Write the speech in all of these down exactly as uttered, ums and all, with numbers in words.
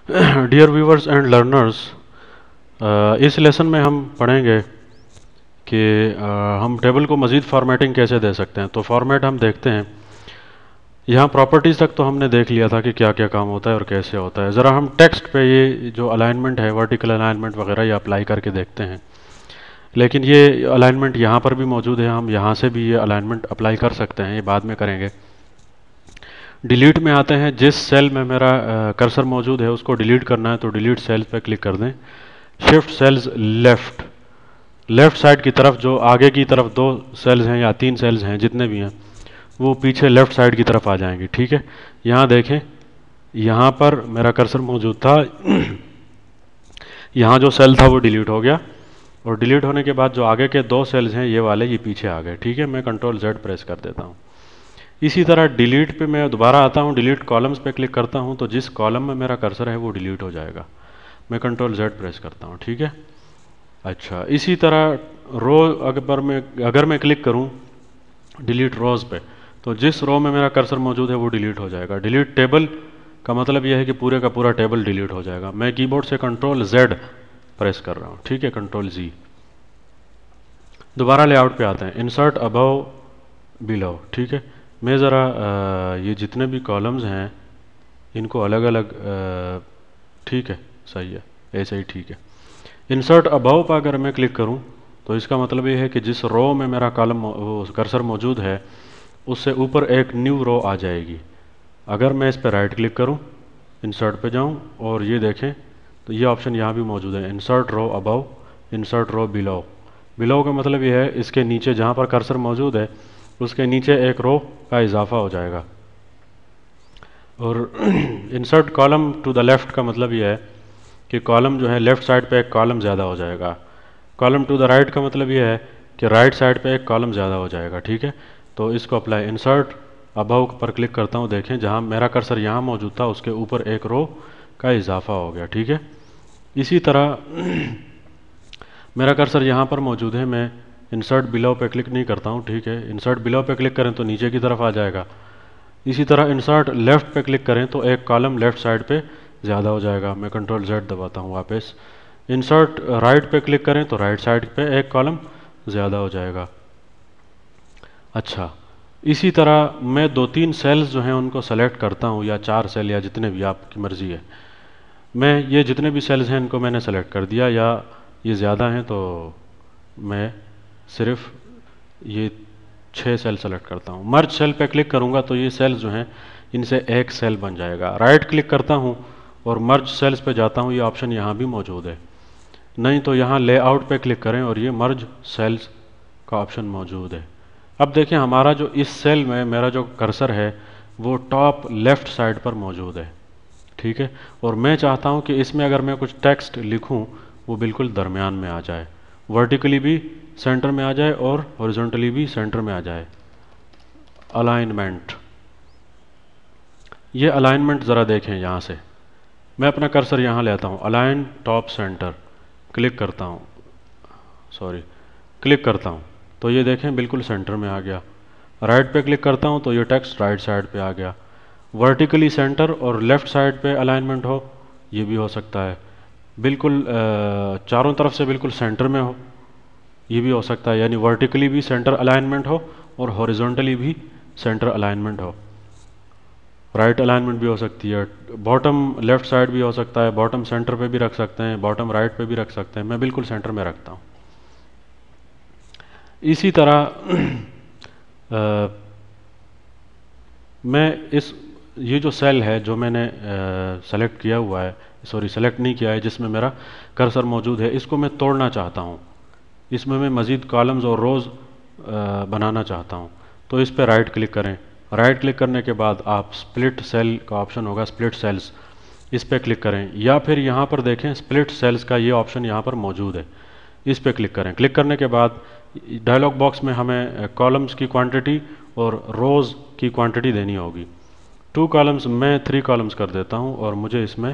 Dear viewers and learners, इस lesson में हम पढ़ेंगे कि uh, हम टेबल को मज़ीद फॉर्मेटिंग कैसे दे सकते हैं। तो फॉर्मेट हम देखते हैं। यहाँ प्रॉपर्टीज़ तक तो हमने देख लिया था कि क्या क्या काम होता है और कैसे होता है। ज़रा हम टेक्स्ट पे ये जो अलाइनमेंट है, वर्टिकल अलाइनमेंट वगैरह, ये अप्लाई करके देखते हैं। लेकिन ये अलाइनमेंट यहाँ पर भी मौजूद है, हम यहाँ से भी ये अलाइनमेंट अप्लाई कर सकते हैं, ये बाद में करेंगे। डिलीट में आते हैं। जिस सेल में मेरा कर्सर मौजूद है उसको डिलीट करना है तो डिलीट सेल्स पे क्लिक कर दें। Shift cells left, left side की तरफ जो आगे की तरफ दो सेल्स हैं या तीन सेल्स हैं जितने भी हैं वो पीछे लेफ्ट साइड की तरफ आ जाएंगी। ठीक है, यहाँ देखें, यहाँ पर मेरा कर्सर मौजूद था यहाँ जो सेल था वो डिलीट हो गया और डिलीट होने के बाद जो आगे के दो सेल्स हैं ये वाले ये पीछे आ गए। ठीक है, मैं कंट्रोल जेड प्रेस कर देता हूँ। इसी तरह डिलीट पे मैं दोबारा आता हूँ, डिलीट कॉलम्स पे क्लिक करता हूँ तो जिस कॉलम में मेरा कर्सर है वो डिलीट हो जाएगा। मैं कंट्रोल जेड प्रेस करता हूँ। ठीक है, अच्छा, इसी तरह रो अगर मैं अगर मैं क्लिक करूँ डिलीट रोज पे तो जिस रो में मेरा कर्सर मौजूद है वो डिलीट हो जाएगा। डिलीट टेबल का मतलब यह है कि पूरे का पूरा टेबल डिलीट हो जाएगा। मैं कीबोर्ड से कंट्रोल जेड प्रेस कर रहा हूँ। ठीक है, कंट्रोल जी। दोबारा लेआउट पे आते हैं, इंसर्ट अबव बिलो। ठीक है, मैं ज़रा ये जितने भी कॉलम्स हैं इनको अलग अलग, ठीक है, सही है, ऐसे ही ठीक है। इंसर्ट अबव पर अगर मैं क्लिक करूं तो इसका मतलब ये है कि जिस रो में मेरा कॉलम कर्सर मौजूद है उससे ऊपर एक न्यू रो आ जाएगी। अगर मैं इस पर राइट क्लिक करूं, इंसर्ट पे जाऊं और ये देखें तो ये ऑप्शन यहाँ भी मौजूद है, insert row above, insert row below. Below का मतलब ये है इसके नीचे जहाँ पर कर्सर मौजूद है उसके नीचे एक रो का इजाफा हो जाएगा। और insert column to the left का मतलब ये है कि कॉलम जो है लेफ्ट साइड पे एक कॉलम ज़्यादा हो जाएगा। कॉलम टू द राइट का मतलब ये है कि राइट साइड पे एक कॉलम ज़्यादा हो जाएगा। ठीक है, तो इसको अप्लाई, इंसर्ट अबव पर क्लिक करता हूँ, देखें जहाँ मेरा कर्सर यहाँ मौजूद था उसके ऊपर एक रो का इजाफा हो गया। ठीक है, इसी तरह मेरा कर्सर यहाँ पर मौजूद है, मैं इंसर्ट बिलो पे क्लिक नहीं करता हूँ। ठीक है, इंसर्ट बिलो पे क्लिक करें तो नीचे की तरफ आ जाएगा। इसी तरह इंसर्ट लेफ्ट पे क्लिक करें तो एक कॉलम लेफ्ट साइड पे ज़्यादा हो जाएगा। मैं कंट्रोल जेड दबाता हूँ वापस। इंसर्ट राइट पे क्लिक करें तो राइट साइड पे एक कॉलम ज़्यादा हो जाएगा। अच्छा, इसी तरह मैं दो तीन सेल्स जो हैं उनको सेलेक्ट करता हूँ, या चार सेल या जितने भी, आपकी मर्ज़ी है। मैं ये जितने भी सेल्स हैं इनको मैंने सेलेक्ट कर दिया, या ये ज़्यादा हैं तो मैं सिर्फ ये छः सेल सेलेक्ट करता हूँ। मर्ज सेल पे क्लिक करूँगा तो ये सेल्स जो हैं इनसे एक सेल बन जाएगा। राइट क्लिक करता हूँ और मर्ज सेल्स पे जाता हूँ, ये ऑप्शन यहाँ भी मौजूद है। नहीं तो यहाँ लेआउट पे क्लिक करें और ये मर्ज सेल्स का ऑप्शन मौजूद है। अब देखें हमारा जो इस सेल में मेरा जो कर्सर है वो टॉप लेफ्ट साइड पर मौजूद है। ठीक है, और मैं चाहता हूँ कि इसमें अगर मैं कुछ टेक्स्ट लिखूँ वो बिल्कुल दरमियान में आ जाए, वर्टिकली भी सेंटर में आ जाए और हॉरिजॉन्टली भी सेंटर में आ जाए। अलाइनमेंट, ये अलाइनमेंट ज़रा देखें यहाँ से। मैं अपना कर्सर यहाँ लेता हूँ, अलाइन टॉप सेंटर, क्लिक करता हूँ, सॉरी क्लिक करता हूँ तो ये देखें बिल्कुल सेंटर में आ गया। राइट पे क्लिक करता हूँ तो ये टेक्स्ट राइट साइड पे आ गया। वर्टिकली सेंटर और लेफ़्ट साइड पे अलाइनमेंट हो, ये भी हो सकता है। बिल्कुल चारों तरफ से बिल्कुल सेंटर में हो, ये भी हो सकता है, यानी वर्टिकली भी सेंटर अलाइनमेंट हो और हॉरिजॉन्टली भी सेंटर अलाइनमेंट हो। राइट अलाइनमेंट भी हो सकती है, बॉटम लेफ्ट साइड भी हो सकता है, बॉटम सेंटर पे भी रख सकते हैं, बॉटम राइट पे भी रख सकते हैं। मैं बिल्कुल सेंटर में रखता हूँ। इसी तरह आ, मैं इस ये जो सेल है जो मैंने सेलेक्ट किया हुआ है, सॉरी सेलेक्ट नहीं किया है, जिसमें मेरा कर्सर मौजूद है, इसको मैं तोड़ना चाहता हूँ। इसमें मैं मज़ीद कॉलम्स और रोज़ बनाना चाहता हूँ तो इस पर राइट क्लिक करें। राइट क्लिक करने के बाद आप स्प्लिट सेल का ऑप्शन होगा, स्प्लिट सेल्स, इस पर क्लिक करें, या फिर यहाँ पर देखें स्प्लिट सेल्स का ये ऑप्शन यहाँ पर मौजूद है, इस पर क्लिक करें। क्लिक करने के बाद डायलॉग बॉक्स में हमें कॉलम्स की क्वांटिटी और रोज़ की क्वांटिटी देनी होगी। टू कॉलम्स, मैं थ्री कॉलम्स कर देता हूँ और मुझे इसमें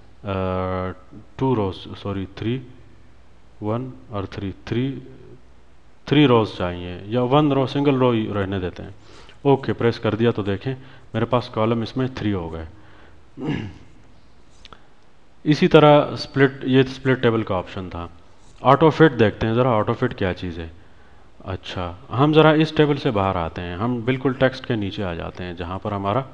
two rows, sorry three, one और थ्री, थ्री थ्री रोज चाहिए, या वन रो, सिंगल रो ही रहने देते हैं। ओके प्रेस कर दिया तो देखें मेरे पास कॉलम इसमें थ्री हो गए। इसी तरह स्प्लिट, ये स्प्लिट टेबल का ऑप्शन था। ऑटो फिट देखते हैं ज़रा, ऑटो फिट क्या चीज़ है। अच्छा, हम ज़रा इस टेबल से बाहर आते हैं, हम बिल्कुल टेक्स्ट के नीचे आ जाते हैं जहाँ पर हमारा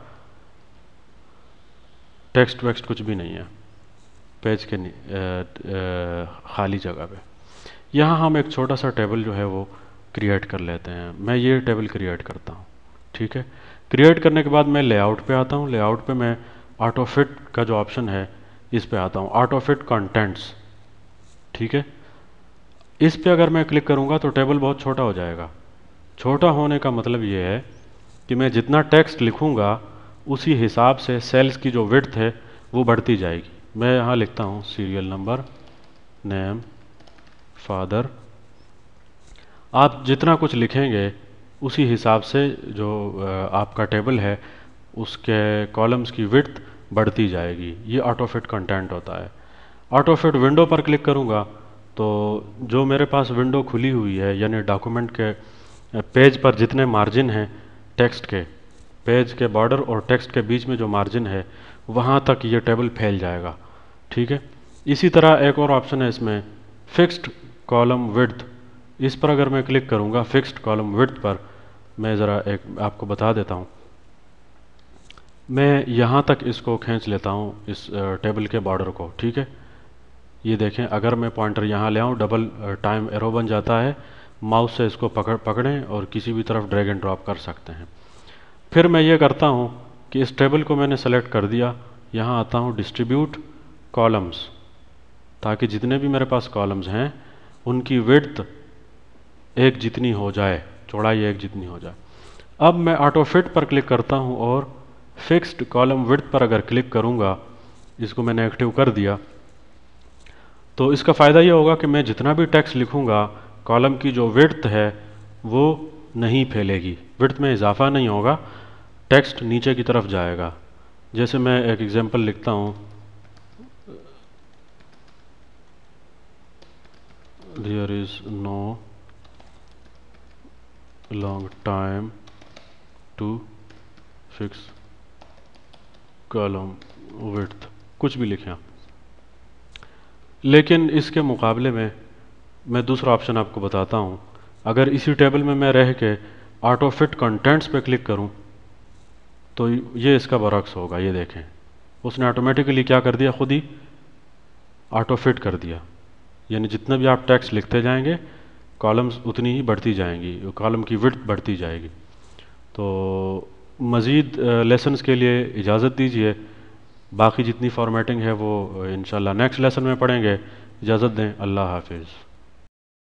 टेक्स्ट वेक्स्ट कुछ भी नहीं है, पेज के नी- अ, अ, खाली जगह पे। यहाँ हम एक छोटा सा टेबल जो है वो क्रिएट कर लेते हैं। मैं ये टेबल क्रिएट करता हूँ, ठीक है। क्रिएट करने के बाद मैं लेआउट पे आता हूँ। लेआउट पे मैं ऑटो फिट का जो ऑप्शन है इस पे आता हूँ, ऑटो फिट कंटेंट्स, ठीक है। इस पे अगर मैं क्लिक करूँगा तो टेबल बहुत छोटा हो जाएगा। छोटा होने का मतलब ये है कि मैं जितना टेक्स्ट लिखूँगा उसी हिसाब से सेल्स की जो विड्थ है वो बढ़ती जाएगी। मैं यहाँ लिखता हूँ सीरियल नंबर, नेम, फादर। आप जितना कुछ लिखेंगे उसी हिसाब से जो अ, आपका टेबल है उसके कॉलम्स की विड्थ बढ़ती जाएगी। ये ऑटो फिट कंटेंट होता है। ऑटो फिट विंडो पर क्लिक करूँगा तो जो मेरे पास विंडो खुली हुई है, यानी डॉक्यूमेंट के पेज पर जितने मार्जिन हैं टेक्स्ट के, पेज के बॉर्डर और टेक्स्ट के बीच में जो मार्जिन है वहाँ तक ये टेबल फैल जाएगा, ठीक है। इसी तरह एक और ऑप्शन है इसमें, फिक्स्ड कॉलम विड्थ। इस पर अगर मैं क्लिक करूँगा फिक्स्ड कॉलम विड्थ पर, मैं ज़रा एक आपको बता देता हूँ। मैं यहाँ तक इसको खींच लेता हूँ, इस टेबल के बॉर्डर को, ठीक है। ये देखें, अगर मैं पॉइंटर यहाँ ले आऊँ डबल टाइम एरो बन जाता है। माउस से इसको पकड़ पकड़ें और किसी भी तरफ ड्रैग एंड ड्रॉप कर सकते हैं। फिर मैं ये करता हूँ कि इस टेबल को मैंने सेलेक्ट कर दिया, यहाँ आता हूँ डिस्ट्रीब्यूट कॉलम्स, ताकि जितने भी मेरे पास कॉलम्स हैं उनकी विड्थ एक जितनी हो जाए, चौड़ाई एक जितनी हो जाए। अब मैं ऑटो फिट पर क्लिक करता हूँ और फिक्स्ड कॉलम विड्थ पर अगर क्लिक करूँगा, इसको मैंने एक्टिव कर दिया, तो इसका फ़ायदा ये होगा कि मैं जितना भी टेक्स्ट लिखूँगा कॉलम की जो विड्थ है वो नहीं फैलेगी, विड्थ में इजाफा नहीं होगा, टेक्स्ट नीचे की तरफ जाएगा। जैसे मैं एक एग्जांपल लिखता हूँ, there is no long time to fix column width, कुछ भी लिखें आप। लेकिन इसके मुकाबले में मैं दूसरा ऑप्शन आपको बताता हूँ। अगर इसी टेबल में मैं रह के ऑटो फिट कंटेंट्स पे क्लिक करूँ तो ये इसका बरक्स होगा। ये देखें, उसने ऑटोमेटिकली क्या कर दिया, खुद ही ऑटो फिट कर दिया। यानी जितना भी आप टेक्स्ट लिखते जाएंगे कॉलम्स उतनी ही बढ़ती जाएंगी, कॉलम की विड्थ बढ़ती जाएगी। तो मज़ीद लेसन्स के लिए इजाज़त दीजिए, बाकी जितनी फॉर्मेटिंग है वो इंशाल्लाह नेक्स्ट लेसन में पढ़ेंगे। इजाज़त दें, अल्लाह हाफिज़।